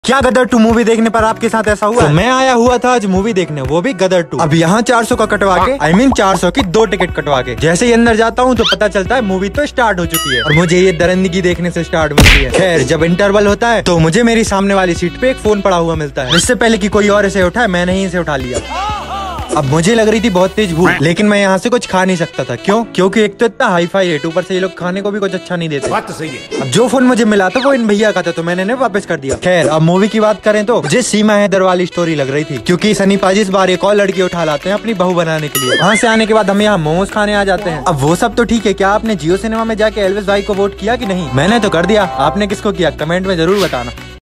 क्या गदर 2 मूवी देखने पर आपके साथ ऐसा हुआ? तो मैं आया हुआ था आज मूवी देखने, वो भी गदर 2। अब यहाँ 400 का कटवा के, I mean 400 की 2 टिकट कटवा के जैसे ही अंदर जाता हूँ तो पता चलता है मूवी तो स्टार्ट हो चुकी है और मुझे ये दरिंदगी देखने से स्टार्ट मिलती है। खैर, जब इंटरवल होता है तो मुझे मेरी सामने वाली सीट पे एक फोन पड़ा हुआ मिलता है। इससे पहले कि कोई और इसे उठाए, मैंने ही इसे उठा लिया। अब मुझे लग रही थी बहुत तेज भूख, लेकिन मैं यहाँ से कुछ खा नहीं सकता था। क्यों? क्योंकि एक तो इतना हाई फाई रेट, ऊपर से ये लोग खाने को भी कुछ अच्छा नहीं देते। बात तो सही है। अब जो फोन मुझे मिला था वो इन भैया का था, तो मैंने वापस कर दिया। खैर, अब मूवी की बात करें तो मुझे सीमा हैदर वाली स्टोरी लग रही थी, क्योंकि सनी पाजी इस बार एक और लड़की उठा लाते हैं अपनी बहू बनाने के लिए। वहाँ से आने के बाद हम यहाँ मोमोज खाने आ जाते हैं। अब वो सब तो ठीक है, क्या आपने जियो सिनेमा में जाके एल्विस भाई को वोट किया कि नहीं? मैंने तो कर दिया। आपने किसको किया? कमेंट में जरूर बताना।